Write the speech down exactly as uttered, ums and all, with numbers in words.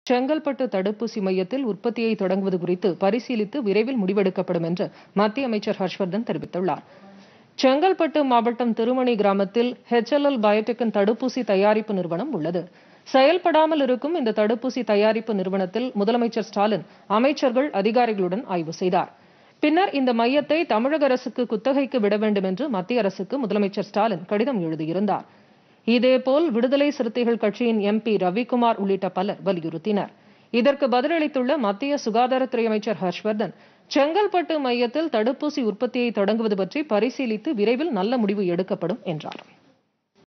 செங்கல்பட்டு தடுப்பூசி மையத்தில் உற்பத்தியை தொடங்குவது குறித்து பரிசீலித்து விரைவில் முடிவெடுக்கப்படும் என்று மத்திய அமைச்சர் ஹர்ஷ்வர்தன் தெரிவித்துள்ளார். செங்கல்பட்டு மாவட்டம் திருமணி கிராமத்தில் ஹெச்எல்எல் பயோடெக்கின் தடுப்பூசி தயாரிப்பு நிறுவனம் உள்ளது. செயல்படாமல் இருக்கும் இந்த தடுப்பூசி தயாரிப்பு நிறுவனத்தில் முதலமைச்சர் ஸ்டாலின் அமைச்சர்கள் அதிகாரிகளுடன் ஆய்வு செய்தார். பின்னர் இந்த மையத்தை தமிழக அரசுக்கு குத்தகைக்கு விட வேண்டும் என்று மத்திய அரசுக்கு முதலமைச்சர் ஸ்டாலின் கடிதம் எழுதியிருந்தார். இதேபோல் விடுதலை சிறுத்தைகள் கட்சியின் எம்பி ரவிக்குமார் உள்ளிட்ட பலர் வலியுறுத்தினர். இதற்கு பதிலளித்துள்ள மத்திய சுகாதாரத்துறை அமைச்சர் ஹர்ஷ்வர்தன், செங்கல்பட்டு மையத்தில் தடுப்பூசி உற்பத்தியை தொடங்குவது பற்றி பரிசீலித்து விரைவில் நல்ல முடிவு எடுக்கப்படும் என்றார்.